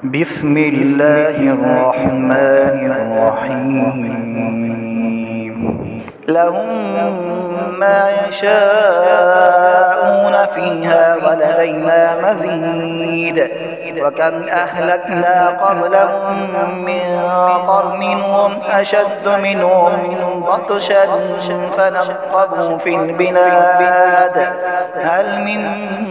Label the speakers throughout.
Speaker 1: بسم الله الرحمن الرحيم. لهم ما يشاءون فيها ولدينا مزيد. وكم أهلكنا قبلهم من قرن هم أشد منهم بطشا فنقبوا في البلاد هل من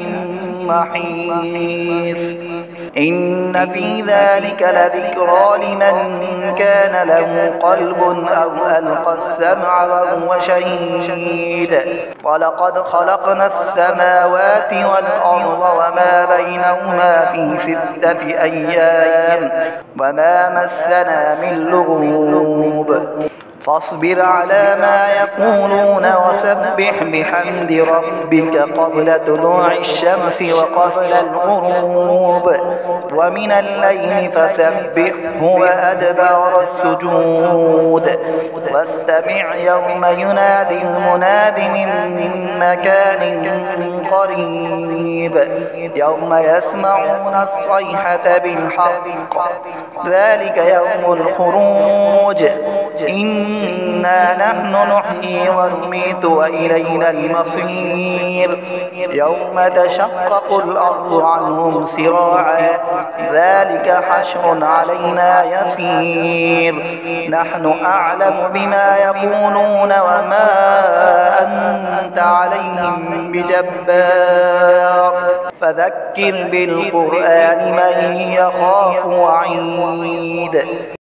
Speaker 1: محيص. إن في ذلك لذكرى لمن كان له قلب أو ألقى السمع وهو شهيد. ولقد خلقنا السماوات والأرض وما بينهما في 6 أيام وما مسنا من لغوب. فاصبر على ما يقولون وسبح بحمد ربك قبل طلوع الشمس وقبل الغروب ومن الليل فسبحه وأدبار السجود. واستمع يوم ينادي المناد من مكان قريب يوم يسمعون الصيحة بالحق ذلك يوم الخروج. إنا نحن نحيي ونميت وإلينا المصير. يوم تشقق الأرض عنهم سراعا ذلك حشر علينا يسير. نحن أعلم بما يقولون وما أنت عليهم بجبار. فذكر بالقرآن من يخاف وعيد.